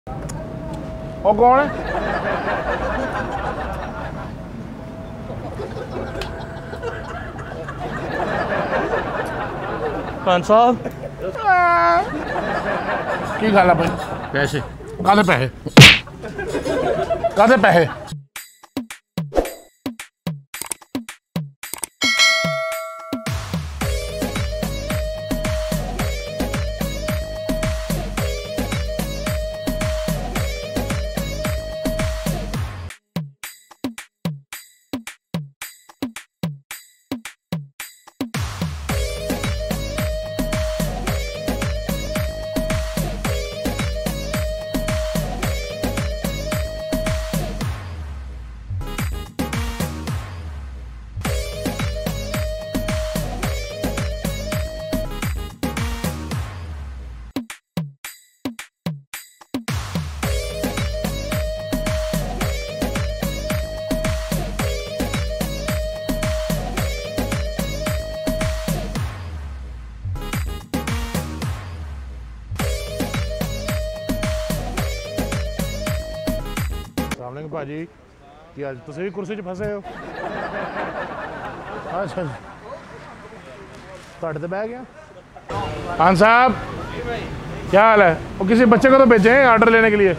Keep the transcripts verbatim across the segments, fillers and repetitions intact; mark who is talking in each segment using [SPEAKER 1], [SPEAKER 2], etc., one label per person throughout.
[SPEAKER 1] ਉਹ ਕੌਣ ਹੈ?
[SPEAKER 2] खान साहब
[SPEAKER 1] की गल है भाई?
[SPEAKER 2] पैसे
[SPEAKER 1] कादे पैसे कादे पैसे भाजी की आज तुम भी कुर्सी च फसे हो? अच्छा तो बह गया। खान साहब क्या हाल है? वो किसी बच्चे को तो भेजे हैं ऑर्डर लेने के लिए।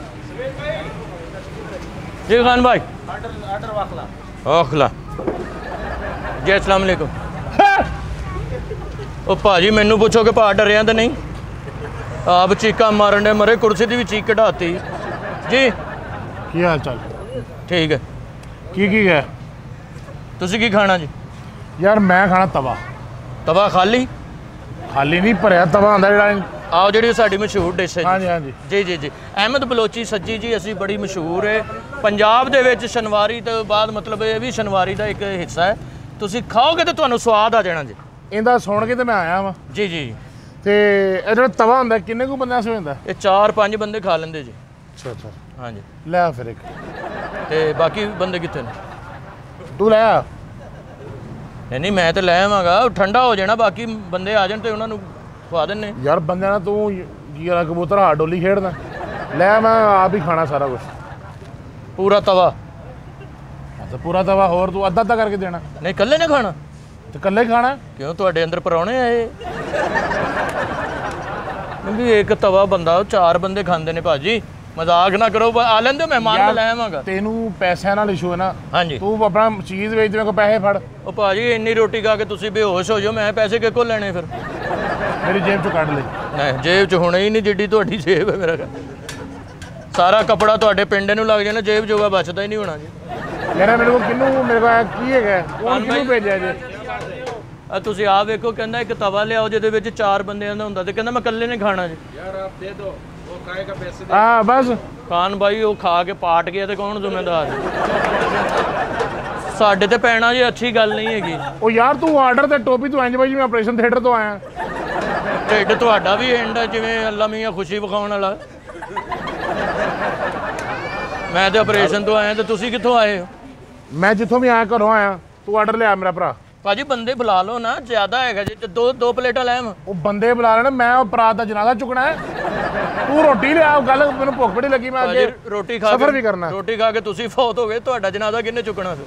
[SPEAKER 2] जी खान भाई ऑर्डर वाखला वाखला जी अस्सलाम वालेकुम। ओ भाजी मैनू पूछो कि भा डरिया तो नहीं? आप चीका मारन दे मरे कुर्सी की भी चीक कढ़ाती जी।
[SPEAKER 1] की हाल चाल?
[SPEAKER 2] ठीक है
[SPEAKER 1] की की है?
[SPEAKER 2] तुसी की खाना जी?
[SPEAKER 1] यार मैं खाना तवा।
[SPEAKER 2] तवा खाली
[SPEAKER 1] खाली नहीं भरिया तवा आंदा जेड़ा
[SPEAKER 2] आओ जी साड़ी मशहूर डिश है।
[SPEAKER 1] हाँ जी हाँ जी
[SPEAKER 2] जी जी जी अहमद बलोची सज्जी जी असी बड़ी मशहूर है पंजाब दे विच शनवारी तो बाद मतलब ये भी शनवारी का एक हिस्सा है। तुसी खाओगे तो तुहानू स्वाद आ जाना जी।
[SPEAKER 1] इंदा सुन के तो मैं आया वा
[SPEAKER 2] जी जी
[SPEAKER 1] ते ये जो तवा होंदा किन्ने को बंदे से होंदा?
[SPEAKER 2] ये चार पांच बंदे खा लेंदे जी।
[SPEAKER 1] अच्छा अच्छा
[SPEAKER 2] हाँ जी
[SPEAKER 1] ले आ फिर एक
[SPEAKER 2] ते बाकी बंदे कितने ने?
[SPEAKER 1] तू ले आ।
[SPEAKER 2] नहीं नहीं मैं तो ले आवांगा ठंडा हो जाना बाकी बंदे आ जान तो उन्होंने खवा देने।
[SPEAKER 1] यार बंदे ना तू गिरा कबूतर हाथ डोली खेड़ना ले मैं आप ही खाना सारा कुछ
[SPEAKER 2] पूरा तवा।
[SPEAKER 1] तो पूरा तवा होर तू अद्धा अद्धा करके देना?
[SPEAKER 2] नहीं कल्ले ने खाना
[SPEAKER 1] तो कल्ले खाना
[SPEAKER 2] क्यों तुहाडे अंदर परौने आए? भी एक तवा बंदा चार बंदे खांदे ने भाजी मजाक ना करो आ लेंदे मेहमान मैं ले आवांगा।
[SPEAKER 1] तेनू पैसों नाल इशू है ना?
[SPEAKER 2] हाँ जी
[SPEAKER 1] तू अपना चीज़ बेच मेरे को पैसे फड़।
[SPEAKER 2] ओ भाजी इन्नी रोटी खा के तुसी बेहोश हो जाओ मैं पैसे किस को लेने फिर?
[SPEAKER 1] मेरी जेब चो कट ले।
[SPEAKER 2] नहीं जेब च होना ही नहीं जिड्डी तुहाडी जेब है मेरा सारा कपड़ा तुहाडे पिंडे नूं लग जाना जेब जोगा बचदा ही नहीं होना जी।
[SPEAKER 1] यार मेरे को किन्नू मेरे को की है कौन किन्नू भेजा जी?
[SPEAKER 2] आ तुसी आप वेखो कहंदा एक तवा लियाओ जिहदे विच चार बंदियां दा हुंदा ते कहंदा मैं कल्ले ने खाना जी। यार आप दे दो वो खाएगा पैसे दे। हां
[SPEAKER 1] बस
[SPEAKER 2] खान भाई वो खा के पाट गया ते कौन जिम्मेदार है? साडे ते पैना जी अच्छी गल नहीं हैगी।
[SPEAKER 1] ओ यार तू आर्डर ते टोपी तू इंज भाई मैं ऑपरेशन थिएटर तो आया
[SPEAKER 2] ढिड तुहाडा भी एंड है जिवें अल्लाह मियां खुशी विखाउण वाला। मैं ते ऑपरेशन तो आया ते तुसी कित्थों आए हो?
[SPEAKER 1] मैं जिथों भी आया घरों आया तू आर्डर ले आ मेरा भरा।
[SPEAKER 2] भाजी बंदे बुला लो ना ज्यादा है जी दो दो प्लेटा ले
[SPEAKER 1] वो बंदे बुला लेना मैं बरात का जनाजा चुकना है। तू रोटी ले आ गल मैंने भुख बड़ी लगी मैं आगे
[SPEAKER 2] रोटी खा
[SPEAKER 1] सफर भी करना
[SPEAKER 2] रोटी खा के तुसी फौत हो गए तुहाडा जनाजा किन्ने चुकना फिर?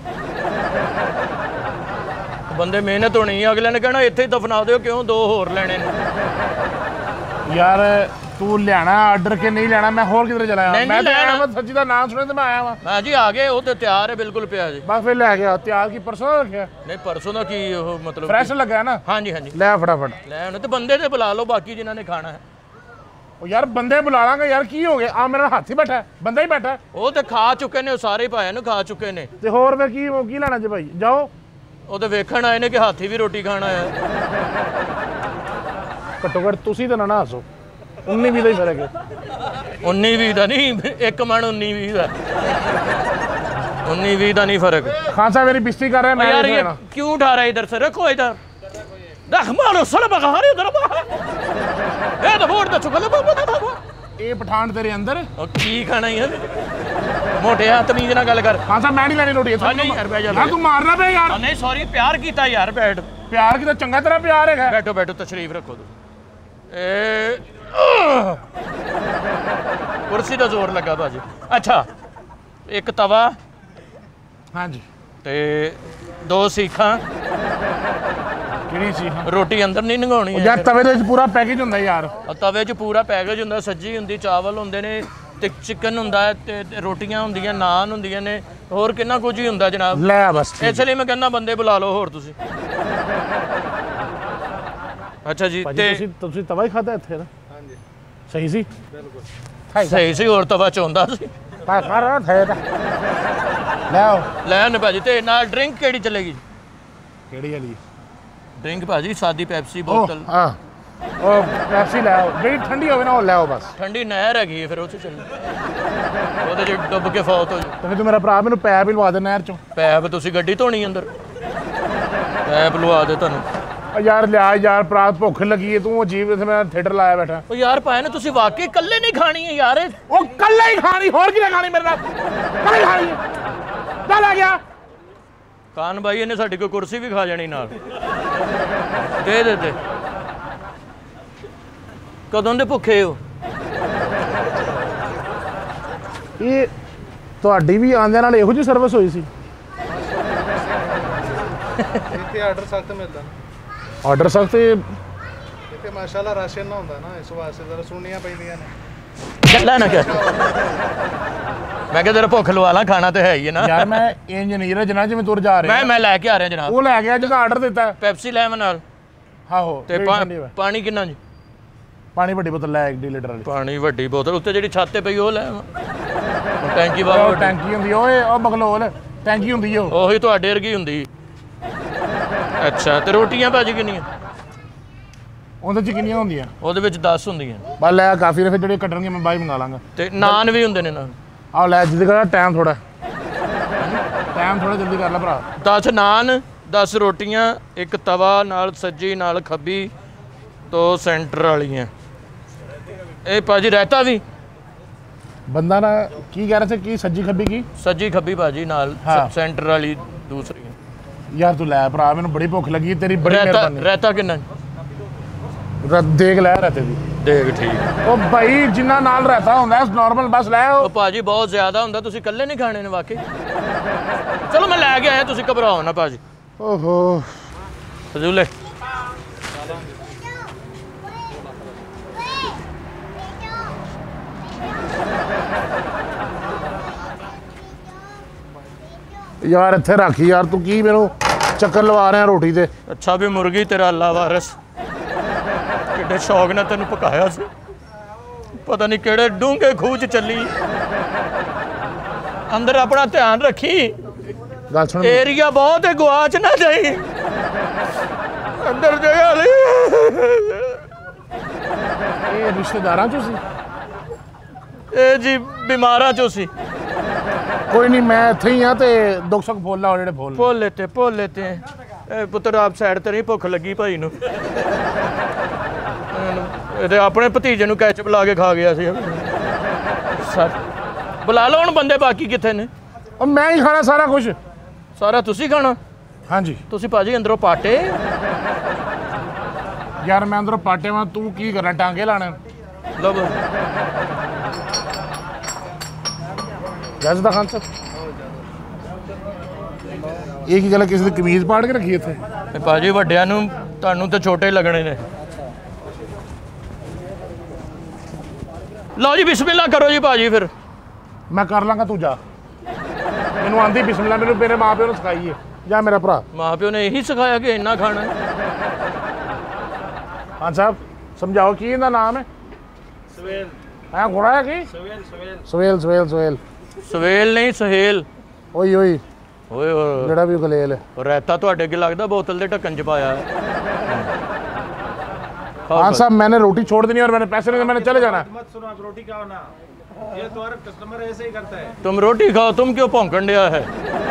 [SPEAKER 2] बंदे मेहनत होनी अगले ने कहना इत्थे ही दफना दो क्यों दो होर लेने ने।
[SPEAKER 1] यार तू लेना आर्डर के नहीं लेना मैं होर किधर चला मैं तो आया मैं सच्ची दा नाम सुने तो मैं आया हां।
[SPEAKER 2] मैं जी आ गए वो तो तैयार है बिल्कुल पिया जी।
[SPEAKER 1] बस फिर ले गया तैयार की परसों रखया?
[SPEAKER 2] नहीं परसों दा की मतलब
[SPEAKER 1] फ्रेश लगा है ना?
[SPEAKER 2] हां जी हां जी
[SPEAKER 1] ले फटाफट
[SPEAKER 2] ले आने तो बंदे ते बुला लो बाकी जिन्हां ने खाना है।
[SPEAKER 1] ओ यार बंदे बुला लांगा यार की हो गया आ मेरा हाथ ही बैठा है बंदा ही बैठा है।
[SPEAKER 2] वो तो खा चुके ने सारे भाइयों ने खा चुके ने
[SPEAKER 1] ते होर फिर की की लेना जी भाई जाओ।
[SPEAKER 2] वो तो वेखण आए ने कि हाथी भी रोटी खाना है।
[SPEAKER 1] घट्टो घट्ट तुसी तो ना ना हसो उन्नी भी का ही फर्क है।
[SPEAKER 2] उन्नी भी का नहीं एक मन उन्नी भी का उन्नी भी का नहीं फर्क।
[SPEAKER 1] खान साहब मेरी बिस्ती कर रहे हैं मैं
[SPEAKER 2] यार ये क्यों उठा रहा है इधर से रखो इधर रख मारो सड़क बगारे उधर ये तो वोट दा चुकले बाबा
[SPEAKER 1] ये पठान तेरे अंदर
[SPEAKER 2] और की खाना ही है मोटे हाथ तमीज ना गल कर।
[SPEAKER 1] खान साहब मैं नहीं लेनी रोटी है
[SPEAKER 2] नहीं यार बैठ जा
[SPEAKER 1] तू मारना पे यार।
[SPEAKER 2] नहीं सॉरी प्यार कीता यार बैठ
[SPEAKER 1] प्यार की तो चंगा तरह प्यार है।
[SPEAKER 2] बैठो बैठो तशरीफ रखो तू ए ਕੁਰਸੀ ਦਾ ਜ਼ੋਰ ਲੱਗਾ ਭਾਜੀ। ਅੱਛਾ ਇੱਕ ਤਵਾ
[SPEAKER 1] ਹਾਂਜੀ
[SPEAKER 2] ਤੇ ਦੋ ਸੀਖਾਂ।
[SPEAKER 1] ਕਿਹੜੀ ਸੀ?
[SPEAKER 2] ਰੋਟੀ ਅੰਦਰ ਨਹੀਂ ਲੰਘਾਉਣੀ
[SPEAKER 1] ਯਾਰ ਤਵੇ ਦੇ ਵਿੱਚ ਪੂਰਾ ਪੈਕੇਜ ਹੁੰਦਾ ਯਾਰ।
[SPEAKER 2] ਤਵੇ 'ਚ ਪੂਰਾ ਪੈਕੇਜ ਹੁੰਦਾ, ਸੱਜੀ ਹੁੰਦੀ, ਚਾਵਲ ਹੁੰਦੇ ਨੇ ਤੇ ਚਿਕਨ ਹੁੰਦਾ ਹੈ ਤੇ ਰੋਟੀਆਂ ਹੁੰਦੀਆਂ, ਨਾਨ ਹੁੰਦੀਆਂ ਨੇ, ਹੋਰ ਕਿੰਨਾ ਕੁਝ ਹੀ ਹੁੰਦਾ ਜਨਾਬ।
[SPEAKER 1] ਲੈ ਬਸ
[SPEAKER 2] ਇਸ ਲਈ ਮੈਂ ਕਹਿੰਦਾ ਬੰਦੇ ਬੁਲਾ ਲਓ ਹੋਰ ਤੁਸੀਂ। ਅੱਛਾ ਜੀ ਤੇ
[SPEAKER 1] ਤੁਸੀਂ ਤੁਸੀਂ ਤਵਾ ਹੀ ਖਾਦਾ ਇੱਥੇ ਨਾ? ਹਾਂਜੀ ਸਹੀ ਸੀ ਬਿਲਕੁਲ
[SPEAKER 2] ਸਹੀ ਸੀ, ਹੋਰ ਤਵਾ ਚੋਂਦਾ ਸੀ।
[SPEAKER 1] ਪਾ ਕਰ ਥੇ ਤਾਂ ਲੈ ਆਓ
[SPEAKER 2] ਲੈ ਨੇ ਭਾਜੀ। ਤੇ ਨਾਲ ਡਰਿੰਕ ਕਿਹੜੀ ਚੱਲੇਗੀ?
[SPEAKER 1] ਕਿਹੜੀ ਵਾਲੀ
[SPEAKER 2] ਡਰਿੰਕ ਭਾਜੀ? ਸਾਦੀ ਪੈਪਸੀ ਬੋਤਲ।
[SPEAKER 1] ਹਾਂ ਉਹ ਪੈਪਸੀ ਲੈ ਆਓ, ਜਿਹੜੀ ਠੰਡੀ ਹੋਵੇ ਨਾ ਉਹ ਲੈ ਆਓ ਬਸ।
[SPEAKER 2] ਠੰਡੀ ਨਹਿਰ ਹੈਗੀ ਹੈ ਫਿਰ ਉੱਥੇ ਚੱਲ, ਉਹਦੇ 'ਚ ਡੁੱਬ ਕੇ ਫੌਤ ਹੋ ਜਾ।
[SPEAKER 1] ਤੇ ਫਿਰ ਤੂੰ ਮੇਰਾ ਭਰਾ ਮੈਨੂੰ ਪੈਪ ਹੀ ਲਵਾ ਦੇ ਨਹਿਰ ਚੋਂ।
[SPEAKER 2] ਪੈਪ ਤੁਸੀਂ ਗੱਡੀ ਧੋਣੀ ਅੰਦਰ, ਪੈਪ ਲਵਾ ਦੇ ਤੁਹਾਨੂੰ।
[SPEAKER 1] ਯਾਰ ਲਿਆ ਯਾਰ ਭਰਾ, ਭੁੱਖ ਲੱਗੀ ਹੈ, ਤੂੰ ਅਜੀਬ ਇੱਥੇ ਮੈਂ ਥੀਏਟਰ ਲਾਇਆ ਬੈਠਾ।
[SPEAKER 2] ਉਹ ਯਾਰ ਪਾਇਆ ਨਾ ਤੁਸੀਂ ਵਾਕਈ ਇਕੱਲੇ ਨਹੀਂ ਖਾਣੀ ਹੈ ਯਾਰ।
[SPEAKER 1] ਉਹ ਕੱਲੇ ਹੀ ਖਾਣੀ, ਹੋਰ ਕਿਹਨੇ ਖਾਣੀ ਮੇਰੇ ਨਾਲ? ਕੱਲੇ ਖਾਣੀ ਹੈ, ਚੱਲ ਆ ਗਿਆ।
[SPEAKER 2] ਕਾਨ ਬਾਈ ਇਹਨੇ ਸਾਡੀ ਕੋਈ ਕੁਰਸੀ ਵੀ ਖਾ ਜਾਣੀ ਨਾਲ। ਦੇ ਦੇ ਦੇ। ਕਦੋਂ ਦੇ ਭੁੱਖੇ ਹੋ?
[SPEAKER 1] ਇਹ ਤੁਹਾਡੀ ਵੀ ਆਂਦਿਆਂ ਨਾਲ ਇਹੋ ਜਿਹੀ ਸਰਵਿਸ ਹੋਈ ਸੀ?
[SPEAKER 3] ਇੱਥੇ ਆਰਡਰ ਸਖਤ ਮਿਲਦਾ ਨਾ।
[SPEAKER 1] ਆਰਡਰ ਸਖਤ ਤੇ
[SPEAKER 3] ਇੱਥੇ ਮਾਸ਼ਾਅੱਲਾ ਰਾਸ਼ਨ ਨਾ ਹੁੰਦਾ ਨਾ, ਇਸ ਵਾਸਤੇ ਜ਼ਰਾ ਸੁਣਨੀਆਂ ਪੈਂਦੀਆਂ ਨੇ।
[SPEAKER 2] ਗੱਲਾਂ ਨਾ ਕਰ। ਮੈਂ ਕਿਹਾ ਤੇਰਾ ਭੁੱਖ ਲਵਾ ਲਾਂ, ਖਾਣਾ ਤੇ ਹੈ ਹੀ ਹੈ ਨਾ।
[SPEAKER 1] ਯਾਰ ਮੈਂ ਇੰਜੀਨੀਅਰ ਜਨਾ ਜਿਵੇਂ ਤੁਰ ਜਾ ਰਿਹਾ।
[SPEAKER 2] ਮੈਂ ਮੈਂ ਲੈ ਕੇ ਆ ਰਿਹਾ ਜਨਾਬ।
[SPEAKER 1] ਉਹ ਲੈ ਗਿਆ ਜਿਹਦਾ ਆਰਡਰ ਦਿੱਤਾ।
[SPEAKER 2] ਪੈਪਸੀ ਲੈ ਮੈਂ ਨਾਲ।
[SPEAKER 1] ਆਹੋ
[SPEAKER 2] ਤੇ ਪਾਣੀ ਕਿੰਨਾ ਜੀ?
[SPEAKER 1] ਪਾਣੀ ਵੱਡੀ ਬੋਤਲ ਲੈ, ਇੱਕ ਲੀਟਰ ਵਾਲੀ।
[SPEAKER 2] ਪਾਣੀ ਵੱਡੀ ਬੋਤਲ, ਉੱਤੇ ਜਿਹੜੀ ਛੱਤ ਤੇ ਪਈ ਉਹ ਲੈ। ਟੈਂਕੀ ਬਾਬਾ
[SPEAKER 1] ਟੈਂਕੀ ਹੁੰਦੀ ਓਏ, ਉਹ ਬਗਲੋਲ ਟੈਂਕੀ ਹੁੰਦੀ ਉਹ।
[SPEAKER 2] ਉਹੀ ਤੁਹਾਡੇ ਵਰਗੀ ਹੁੰਦੀ। ਅੱਛਾ ਤੇ ਰੋਟੀਆਂ ਭਾਜੀ ਕਿੰਨੀਆਂ?
[SPEAKER 1] ਉਹਦੇ ਚ ਕਿੰਨੀਆਂ ਹੁੰਦੀਆਂ?
[SPEAKER 2] ਉਹਦੇ ਵਿੱਚ ਦਸ ਹੁੰਦੀਆਂ।
[SPEAKER 1] ਬਸ ਲੈ ਕਾਫੀ ਨੇ, ਫਿਰ ਜਿਹੜੇ ਕੱਟਣਗੇ ਮੈਂ ਬਾਈ ਮੰਗਾ ਲਾਂਗਾ।
[SPEAKER 2] ਤੇ ਨਾਨ ਵੀ ਹੁੰਦੇ ਨੇ ਨਾਲ।
[SPEAKER 1] ਆਹ ਲੈ ਜਿੱਦ ਕਰ, ਟਾਈਮ ਥੋੜਾ ਟਾਈਮ ਥੋੜਾ ਜਲਦੀ ਕਰ ਲੈ ਭਰਾ।
[SPEAKER 2] ਦਸ ਨਾਨ, ਦਸ ਰੋਟੀਆਂ, ਇੱਕ ਤਵਾ ਨਾਲ ਸੱਜੀ ਨਾਲ ਖੱਬੀ, ਦੋ ਸੈਂਟਰ ਵਾਲੀਆਂ। ਇਹ ਭਾਜੀ ਰਾਇਤਾ ਵੀ
[SPEAKER 1] ਬੰਦਾ ਨਾ ਕੀ ਕਹਿ ਰਿਹਾ ਸੀ? ਕੀ ਸੱਜੀ ਖੱਬੀ ਕੀ?
[SPEAKER 2] ਸੱਜੀ ਖੱਬੀ ਭਾਜੀ ਨਾਲ ਸੈਂਟਰ ਵਾਲੀ ਦੂਸਰੀ।
[SPEAKER 1] ਯਾਰ ਤੂੰ ਲੈ ਭਰਾ, ਮੈਨੂੰ ਬੜੀ ਭੁੱਖ ਲੱਗੀ, ਤੇਰੀ ਬੜੀ ਮਿਹਰਬਾਨੀ।
[SPEAKER 2] ਰਾਇਤਾ ਕਿੰਨਾ?
[SPEAKER 1] ਦੇਖ ਲੈ ਰਹਤੇ ਦੀ।
[SPEAKER 2] ਦੇਖ ਠੀਕ।
[SPEAKER 1] ਉਹ ਭਾਈ ਜਿੰਨਾ ਨਾਲ ਰਹਤਾ ਹੁੰਦਾ ਨਾਰਮਲ ਬਸ ਲੈ।
[SPEAKER 2] ਉਹ ਭਾਜੀ ਬਹੁਤ ਜ਼ਿਆਦਾ ਹੁੰਦਾ, ਤੁਸੀਂ ਇਕੱਲੇ ਨਹੀਂ ਖਾਣੇ ਨੇ ਵਾਕਈ। ਚਲੋ ਮੈਂ ਲੈ ਕੇ ਆਇਆ, ਤੁਸੀਂ ਘਬਰਾਓ ਨਾ ਭਾਜੀ।
[SPEAKER 1] ਓਹੋ
[SPEAKER 2] ਫਜ਼ੂਲੇ।
[SPEAKER 1] ਯਾਰ ਇੱਥੇ ਰੱਖ ਯਾਰ, ਤੂੰ ਕੀ ਮੈਨੂੰ ਚੱਕਰ ਲਵਾ ਰਿਹਾ ਰੋਟੀ ਤੇ?
[SPEAKER 2] ਅੱਛਾ ਵੀ ਮੁਰਗੀ ਤੇਰਾ ਅੱਲਾ ਵਾਰਸ ਕਿੱਡੇ ਸ਼ੌਕ ਨਾਲ ਤੈਨੂੰ ਪਕਾਇਆ ਸੀ, ਪਤਾ ਨਹੀਂ ਕਿਹੜੇ ਡੂੰਘੇ ਖੂਹ 'ਚ ਚੱਲੀ। ਅੰਦਰ ਆਪਣਾ ਧਿਆਨ ਰੱਖੀ,
[SPEAKER 1] ਗੱਲ ਸੁਣ।
[SPEAKER 2] ਏਰੀਆ ਬਹੁਤ ਹੈ, ਗਵਾਚ ਨਾ ਜਾਈ। ਅੰਦਰ ਜਗ੍ਹਾ ਲਈ।
[SPEAKER 1] ਇਹ ਰਿਸ਼ਤੇਦਾਰਾਂ ਚੋਂ ਸੀ?
[SPEAKER 2] ਇਹ ਜੀ ਬਿਮਾਰਾਂ ਚੋਂ ਸੀ।
[SPEAKER 1] ਕੋਈ ਨਹੀਂ, ਮੈਂ ਇੱਥੇ ਹੀ ਆ ਤੇ ਦੁੱਖ ਸੁੱਖ ਬੋਲ ਲਾ ਜਿਹੜੇ ਬੋਲ।
[SPEAKER 2] ਭੁੱਲ ਲੈਤੇ ਭੁੱਲ ਲੈਤੇ। ਇਹ ਪੁੱਤਰ ਆਪ ਸਾਈਡ ਤੇ ਨਹੀਂ, ਭੁੱਖ ਲੱਗੀ ਭਾਈ ਨੂੰ। ਇਹਦੇ ਆਪਣੇ ਭਤੀਜੇ ਨੂੰ ਕੈਚਅਪ ਲਾ ਕੇ ਖਾ ਗਿਆ ਸੀ। ਸਰ ਬੁਲਾ ਲਓ ਹੁਣ ਬੰਦੇ, ਬਾਕੀ ਕਿੱਥੇ ਨੇ?
[SPEAKER 1] ਉਹ ਮੈਂ ਹੀ ਖਾਣਾ ਸਾਰਾ ਕੁਝ।
[SPEAKER 2] ਸਾਰਾ ਤੁਸੀਂ ਖਾਣਾ?
[SPEAKER 1] ਹਾਂਜੀ।
[SPEAKER 2] ਤੁਸੀਂ ਭਾਜੀ ਅੰਦਰੋਂ ਪਾਟੇ?
[SPEAKER 1] ਯਾਰ ਮੈਂ ਅੰਦਰੋਂ ਪਾਟੇ ਵਾਂ, ਤੂੰ ਕੀ ਕਰਨਾ? ਟਾਂਗੇ ਲਾਣੇ?
[SPEAKER 2] ਲਓ
[SPEAKER 1] ਜੱਜ ਦਾ ਖਾਨ ਸਾਹਿਬ, ਇਹ ਕੀ ਗੱਲ ਹੈ? ਕਿਸੇ ਦੀ ਕਮੀਜ਼ ਪਾੜ ਕੇ ਰੱਖੀ ਇੱਥੇ?
[SPEAKER 2] ਭਾਜੀ ਵੱਡਿਆਂ ਨੂੰ, ਤੁਹਾਨੂੰ ਤਾਂ ਛੋਟੇ ਲੱਗਣੇ ਨੇ। ਲਓ ਜੀ ਬਿਸਮਿਲ੍ਲਾ ਕਰੋ ਜੀ ਭਾਜੀ। ਫਿਰ
[SPEAKER 1] ਮੈਂ ਕਰ ਲਾਂਗਾ, ਤੂੰ ਜਾ। ਮੈਨੂੰ ਆਂਦੀ ਬਿਸਮਿਲ੍ਲਾ, ਮੈਨੂੰ ਮੇਰੇ ਮਾਂ ਪਿਓ ਨੇ ਸਿਖਾਈ ਹੈ। ਜਾ ਮੇਰਾ ਭਰਾ।
[SPEAKER 2] ਮਾਂ ਪਿਓ ਨੇ ਇਹੀ ਸਿਖਾਇਆ ਕਿ ਇੰਨਾ ਖਾਣਾ?
[SPEAKER 1] ਖਾਨ ਸਾਹਿਬ ਸਮਝਾਓ ਕੀ ਇਹਦਾ ਨਾਮ ਹੈ?
[SPEAKER 3] ਸਵੇਲ।
[SPEAKER 1] ਐ ਘੋੜਾ ਹੈ ਕੀ?
[SPEAKER 3] ਸਵੇਲ ਸਵੇਲ
[SPEAKER 1] ਸਵੇਲ ਸਵੇਲ ਸਵੇਲ
[SPEAKER 2] ਸਵੇਲ ਨਹੀਂ ਸਹੇਲ।
[SPEAKER 1] ਓਏ ਓਏ
[SPEAKER 2] ਓਏ ਓਏ
[SPEAKER 1] ਜਿਹੜਾ ਵੀ ਗਲੇਲ ਹੈ।
[SPEAKER 2] ਰਾਇਤਾ ਤੁਹਾਡੇ ਅੱਗੇ ਲੱਗਦਾ ਬੋਤਲ ਦੇ ਢੱਕਣ 'ਚ ਪਾਇਆ ਹੈ।
[SPEAKER 1] खान साहब मैंने रोटी छोड़ देनी और मैंने पैसे नहीं, मैंने चले जाना।
[SPEAKER 3] मत सुनो, आप रोटी खाओ ना, ये तो हर कस्टमर ऐसे ही करता है।
[SPEAKER 2] तुम रोटी खाओ, तुम क्यों भौंकन दिया है?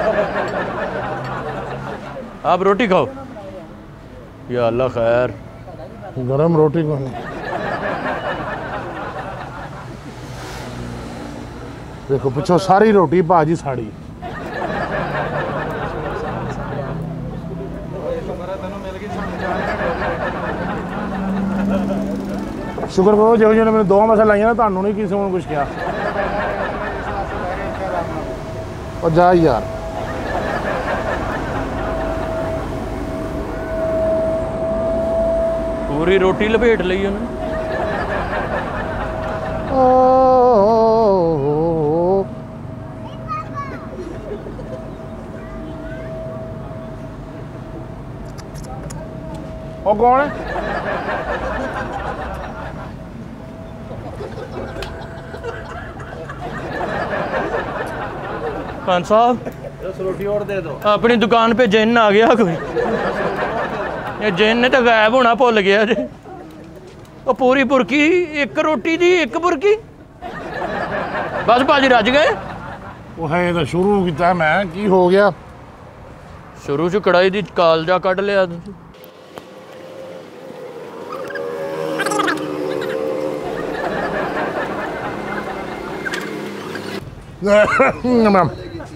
[SPEAKER 2] आप रोटी खाओ। या अल्लाह खैर,
[SPEAKER 1] गरम रोटी को देखो पिछो सारी रोटी भाजी साड़ी। शुक्र करो जो जो ने मैंने दो मसा लाइया ना, ਤੁਹਾਨੂੰ नहीं किसी ने कुछ किया। और जा यार
[SPEAKER 2] पूरी रोटी लपेट ली उन्हें।
[SPEAKER 1] और कौन है?
[SPEAKER 2] खान साहब
[SPEAKER 3] रोटी और दे दो।
[SPEAKER 2] अपनी दुकान पे जिन आ गया कोई। ये जिन ने तो गायब होना भुल गया जी। वो पूरी बुरकी एक रोटी दी एक बुरकी बस भाजी रज गए।
[SPEAKER 1] वो है तो शुरू किया मैं की हो गया
[SPEAKER 2] शुरू च कड़ाई दी कालजा कढ़ लिया तुसीं।
[SPEAKER 1] मैम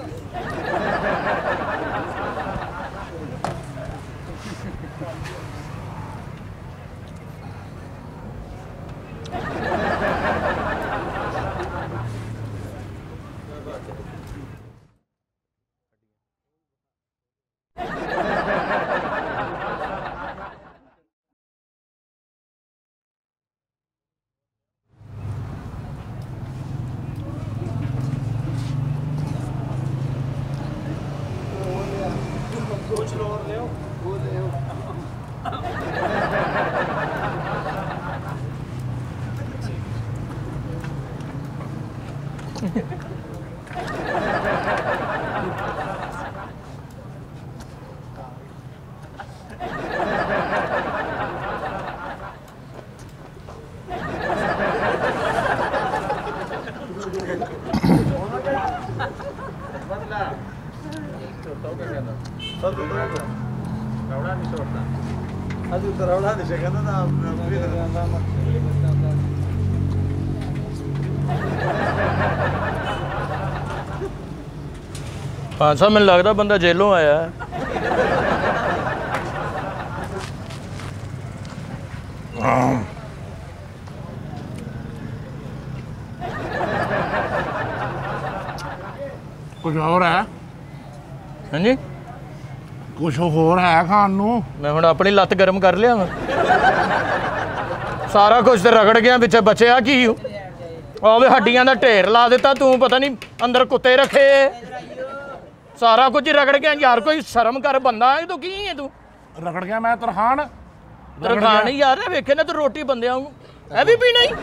[SPEAKER 2] हाँ साहब मैंने लगता बंदा जेलों आया है।
[SPEAKER 1] कुछ और है?
[SPEAKER 2] हाँ जी
[SPEAKER 1] कुछ होर है खान नू?
[SPEAKER 2] मैं हुण अपनी लत्त गर्म कर लिया मैं। सारा कुछ तो रगड़ गया पिछे बचया की आवे हड्डियां दा ढेर ला दिता तू पता नहीं अंदर कुत्ते रखे सारा कुछ ही रगड़ गया यार कोई शर्म कर बंदा है तू की है तू
[SPEAKER 1] रगड़ गया मैं तरखान
[SPEAKER 2] तरखान ही यार वेखे ना तू रोटी बंदे आऊँ है भी पीना ही।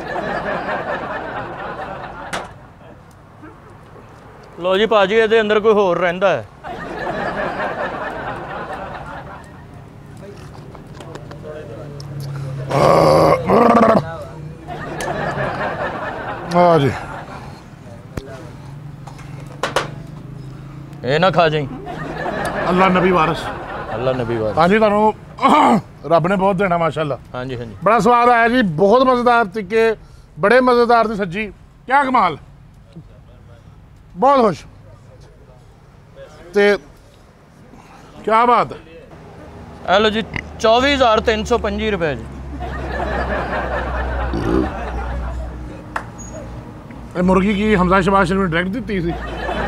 [SPEAKER 2] लो जी भाजी ये अंदर कोई होर रहिंदा है।
[SPEAKER 1] हाँ जी
[SPEAKER 2] ये ना खा जाई
[SPEAKER 1] अल्लाह नबी वारस
[SPEAKER 2] अल्लाह नबी वारस।
[SPEAKER 1] हाँ जी तुहानू रब ने बहुत देना माशाल्लाह।
[SPEAKER 2] हाँ जी हाँ जी
[SPEAKER 1] बड़ा स्वाद आया जी बहुत मज़ेदार टिक्के बड़े मज़ेदार दी सब्जी क्या कमाल बहुत खुश ते क्या बात है।
[SPEAKER 2] हेलो जी चौबी हज़ार तीन सौ पंजी रुपए जी।
[SPEAKER 1] ਇਹ ਮੁਰਗੀ ਕੀ ਹਮਜ਼ਾ ਸ਼ਬਾਸ਼ ਸ਼ਰੀਫ ਨੇ ਡਾਇਰੈਕਟ ਦਿੱਤੀ ਸੀ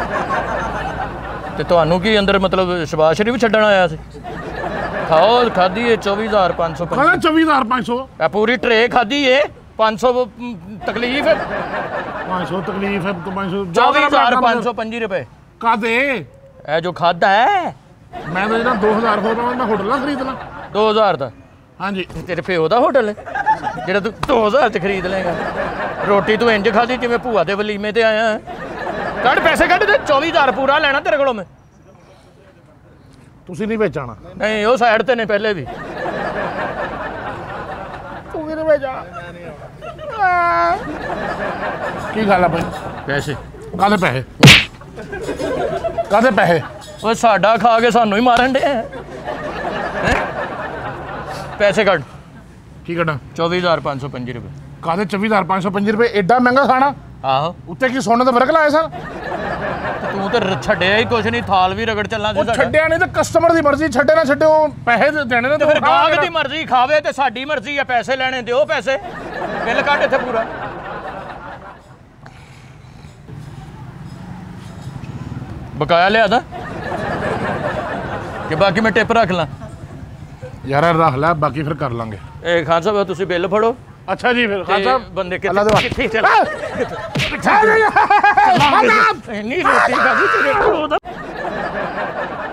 [SPEAKER 2] ਤੇ ਤੁਹਾਨੂੰ ਕੀ ਅੰਦਰ ਮਤਲਬ ਸ਼ਬਾਸ਼ ਸ਼ਰੀਫ ਛੱਡਣ ਆਇਆ ਸੀ। ਖਾਓ ਖਾਧੀ ਏ ਚੌਵੀ ਹਜ਼ਾਰ ਪੰਜ ਸੌ
[SPEAKER 1] ਕਹਿੰਦਾ ਚੌਵੀ ਹਜ਼ਾਰ ਪੰਜ ਸੌ
[SPEAKER 2] ਇਹ ਪੂਰੀ ਟਰੇ ਖਾਧੀ ਏ ਪੰਜ ਸੌ ਤਕਲੀਫ ਹੈ
[SPEAKER 1] ਪੰਜ ਸੌ ਤਕਲੀਫ ਹੈ तो ਪੰਜ ਸੌ
[SPEAKER 2] ਚੌਵੀ ਹਜ਼ਾਰ ਪੰਜ ਸੌ ਪੰਜੀ ਰੁਪਏ
[SPEAKER 1] ਕਾਦੇ
[SPEAKER 2] ਇਹ ਜੋ ਖਾਦਾ ਹੈ
[SPEAKER 1] ਮੈਂ ਤਾਂ ਜਿਹੜਾ ਦੋ ਹਜ਼ਾਰ ਹੋਰ ਮੈਂ ਹੋਟਲ ਨਾ ਖਰੀਦ ਲਾਂ
[SPEAKER 2] ਦੋ ਹਜ਼ਾਰ ਦਾ।
[SPEAKER 1] ਹਾਂਜੀ
[SPEAKER 2] ਤੇਰੇ ਪਿਓ ਦਾ ਹੋਟਲ ਹੈ ਜਿਹੜਾ ਤੂੰ ਦੋ ਹਜ਼ਾਰ ਚ ਖਰੀਦ ਲੇਗਾ। ਰੋਟੀ ਤੂੰ ਇੰਜ ਖਾਦੀ ਜਿਵੇਂ ਭੂਆ ਦੇ ਵਲੀਮੇ ਤੇ ਆਇਆ ਹੈ। ਕੱਢ ਪੈਸੇ ਕੱਢ ਦੇ ਚੌਵੀ ਹਜ਼ਾਰ ਪੂਰਾ ਲੈਣਾ ਤੇਰੇ ਕੋਲੋਂ ਮੈਂ।
[SPEAKER 1] ਤੁਸੀਂ ਨਹੀਂ ਵੇਚਣਾ
[SPEAKER 2] ਨਹੀਂ ਉਹ ਸਾਈਡ ਤੇ ਨੇ ਪਹਿਲੇ ਵੀ
[SPEAKER 1] ਤੂੰ ਕਿਹਨੇ ਵੇਚਣਾ ਕੀ ਗੱਲ ਆ ਭਾਈ
[SPEAKER 2] ਪੈਸੇ
[SPEAKER 1] ਕਾਹਦੇ ਪੈਸੇ ਕਾਹਦੇ ਪੈਸੇ
[SPEAKER 2] ਉਹ ਸਾਡਾ ਖਾ ਕੇ ਸਾਨੂੰ ਹੀ ਮਾਰਨ ਦੇ ਪੈਸੇ ਕੱਢ
[SPEAKER 1] ਕੀ ਕੱਢਾਂ
[SPEAKER 2] ਚੌਵੀ ਹਜ਼ਾਰ ਪੰਜ ਸੌ ਪੰਜੀ ਰੁਪਏ
[SPEAKER 1] ਕਾਹਦੇ ਚੌਵੀ ਹਜ਼ਾਰ ਪੰਜ ਸੌ ਪੰਜੀ ਰੁਪਏ ਐਡਾ ਮਹਿੰਗਾ ਖਾਣਾ
[SPEAKER 2] ਆਹੋ
[SPEAKER 1] ਉੱਤੇ ਕੀ ਸੋਨੇ ਦਾ ਫਰਕ ਲਾਇਆ ਸਨ
[SPEAKER 2] ਤੂੰ ਤੇ ਛੱਡਿਆ ਹੀ ਕੁਛ ਨਹੀਂ ਥਾਲ ਵੀ ਰਗੜ ਚੱਲਣਾ ਸੀ
[SPEAKER 1] ਉਹ ਛੱਡਿਆ ਨਹੀਂ ਤੇ ਕਸਟਮਰ ਦੀ ਮਰਜ਼ੀ ਛੱਡੇ ਨਾ ਛੱਡੇ ਉਹ ਪੈਸੇ ਦੇਣੇ ਨੇ
[SPEAKER 2] ਤੇ ਫਿਰ ਗਾਹਕ ਦੀ ਮਰਜ਼ੀ ਖਾਵੇ ਤੇ ਸਾਡੀ ਮਰਜ਼ੀ ਆ ਪੈਸੇ ਲੈਣੇ ਦਿਓ ਪੈਸੇ ਬਿੱਲ ਕੱਢ ਇੱਥੇ ਪੂਰਾ ਬਕਾਇਆ ਲਿਆ ਦਾ ਕਿ ਬਾਕੀ ਮੈਂ ਟਿਪ ਰੱਖ ਲਾਂ?
[SPEAKER 1] ਯਾਰ ਰੱਖ ਲੈ, ਬਾਕੀ ਫਿਰ ਕਰ ਲਾਂਗੇ।
[SPEAKER 2] ਇਹ ਖਾਨ ਸਾਹਿਬ ਤੁਸੀਂ ਬਿੱਲ ਫੜੋ।
[SPEAKER 1] ਅੱਛਾ ਜੀ, ਫਿਰ ਖਾਨ
[SPEAKER 2] ਤੇ
[SPEAKER 1] ਸਾਹਿਬ
[SPEAKER 2] ਬੰਦੇ
[SPEAKER 1] ਅੱਲਾ ਦੇ
[SPEAKER 2] ਕਿੱਥੇ ਕਿੱਥੇ ਚੱਲ ਇੰਨੀ ਰੋਟੀ ਖਾਦੀ ਤੇਰੇ ਕੋਲ ਉਹਦਾ